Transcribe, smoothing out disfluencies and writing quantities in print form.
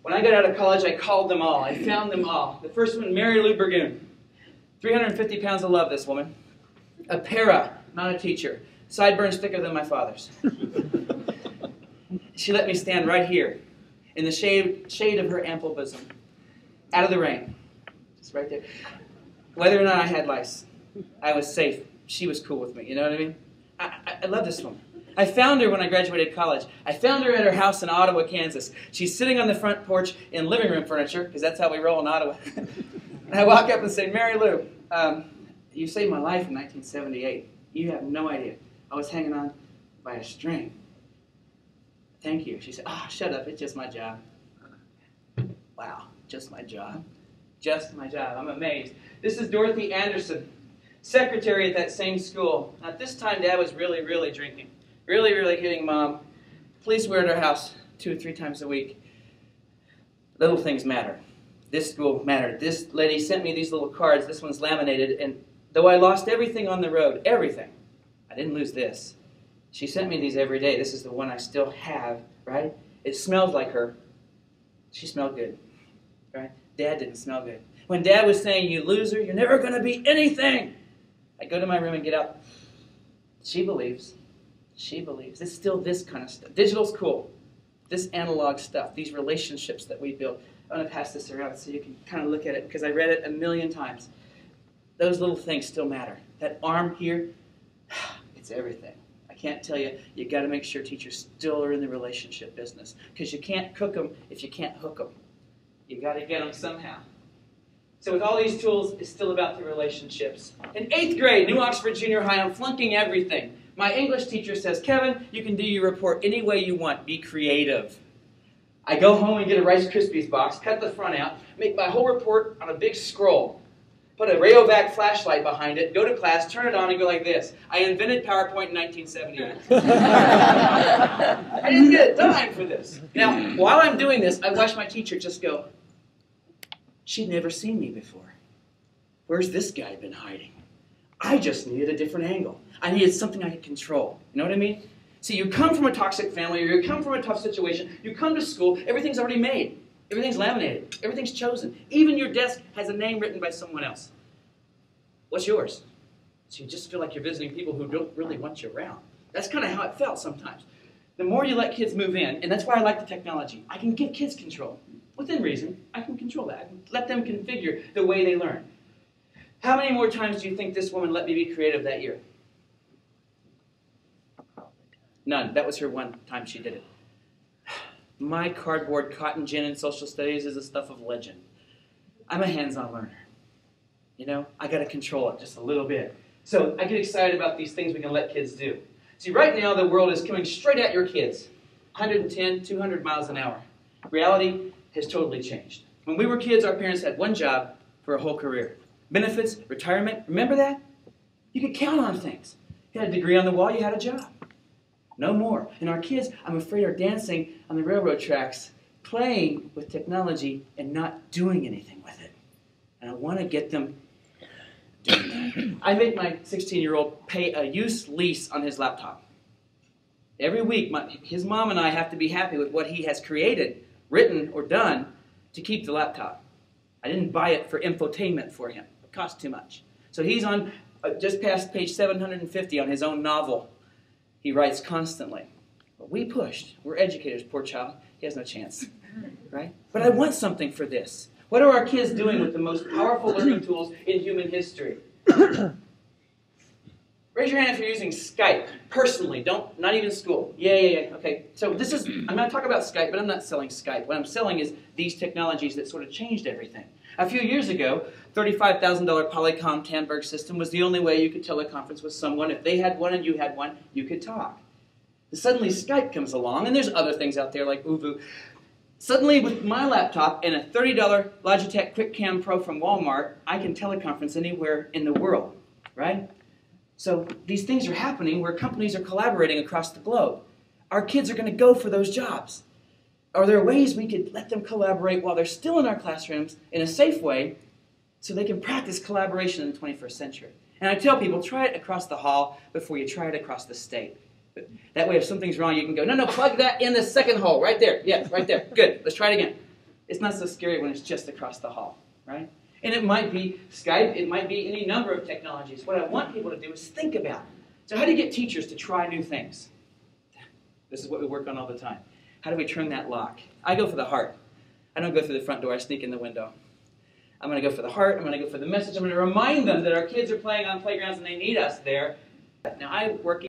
When I got out of college, I called them all. I found them all. The first one, Mary Lou Burgoon. 350 pounds of love, this woman. A para, not a teacher. Sideburns thicker than my father's. She let me stand right here in the shade of her ample bosom, out of the rain. Just right there. Whether or not I had lice, I was safe. She was cool with me, you know what I mean? I love this woman. I found her when I graduated college. I found her at her house in Ottawa, Kansas. She's sitting on the front porch in living room furniture, because that's how we roll in Ottawa. And I walk up and say, Mary Lou, you saved my life in 1978. You have no idea. I was hanging on by a string. Thank you. She said, oh, shut up. It's just my job. Wow, just my job. Just my job. I'm amazed. This is Dorothy Anderson, secretary at that same school. At this time, Dad was really, really drinking. Really, really hitting Mom. Police were at our house 2 or 3 times a week. Little things matter. This school mattered. This lady sent me these little cards. This one's laminated. And though I lost everything on the road, everything, I didn't lose this. She sent me these every day. This is the one I still have, right? It smelled like her. She smelled good, right? Dad didn't smell good. When Dad was saying, you loser, you're never going to be anything, I go to my room and get up. She believes. She believes. It's still this kind of stuff. Digital's cool. This analog stuff, these relationships that we build. I'm going to pass this around so you can kind of look at it, because I read it a million times. Those little things still matter. That arm here, it's everything. I can't tell you, you got to make sure teachers still are in the relationship business, because you can't cook them if you can't hook them. You got to get them somehow. So with all these tools, it's still about the relationships. In 8th grade, New Oxford Junior High, I'm flunking everything. My English teacher says, Kevin, you can do your report any way you want. Be creative. I go home and get a Rice Krispies box, cut the front out, make my whole report on a big scroll, put a Rayovac flashlight behind it, go to class, turn it on, and go like this. I invented PowerPoint in 1978. I didn't get a dime for this. Now, while I'm doing this, I watch my teacher just go, she'd never seen me before. Where's this guy been hiding? I just needed a different angle. I needed something I could control. You know what I mean? See, you come from a toxic family, or you come from a tough situation, you come to school, everything's already made. Everything's laminated. Everything's chosen. Even your desk has a name written by someone else. What's yours? So you just feel like you're visiting people who don't really want you around. That's kind of how it felt sometimes. The more you let kids move in, and that's why I like the technology, I can give kids control. Within reason, I can control that. I can let them configure the way they learn. How many more times do you think this woman let me be creative that year? None. That was her one time she did it. My cardboard cotton gin in social studies is the stuff of legend. I'm a hands-on learner. You know, I got to control it just a little bit. So I get excited about these things we can let kids do. See, right now the world is coming straight at your kids. 110, 200 miles an hour. Reality has totally changed. When we were kids, our parents had one job for a whole career. Benefits, retirement, remember that? You could count on things. You had a degree on the wall, you had a job. No more. And our kids, I'm afraid, are dancing on the railroad tracks, playing with technology and not doing anything with it. And I want to get them doing that. I make my 16-year-old pay a use lease on his laptop. Every week, his mom and I have to be happy with what he has created, written, or done to keep the laptop. I didn't buy it for infotainment for him. It cost too much. So he's on just past page 750 on his own novel. He writes constantly. But we pushed. We're educators, poor child. He has no chance, right? But I want something for this. What are our kids doing with the most powerful learning tools in human history? Raise your hand if you're using Skype, personally. Not even school. Yeah. Okay, so I'm going to talk about Skype, but I'm not selling Skype. What I'm selling is these technologies that sort of changed everything. A few years ago, $35,000 Polycom Tandberg system was the only way you could teleconference with someone. If they had one and you had one, you could talk. And suddenly Skype comes along, and there's other things out there like Uvu. Suddenly, with my laptop and a $30 Logitech QuickCam Pro from Walmart, I can teleconference anywhere in the world, right? So these things are happening where companies are collaborating across the globe. Our kids are going to go for those jobs. Are there ways we could let them collaborate while they're still in our classrooms in a safe way so they can practice collaboration in the 21st century? And I tell people, try it across the hall before you try it across the state. That way, if something's wrong, you can go, no, plug that in the second hole, right there. Yeah, right there. Good. Let's try it again. It's not so scary when it's just across the hall, right? And it might be Skype, it might be any number of technologies. What I want people to do is think about it. So how do you get teachers to try new things? This is what we work on all the time. How do we turn that lock? I go for the heart. I don't go through the front door, I sneak in the window. I'm going to go for the heart, I'm going to go for the message. I'm going to remind them that our kids are playing on playgrounds and they need us there. Now I work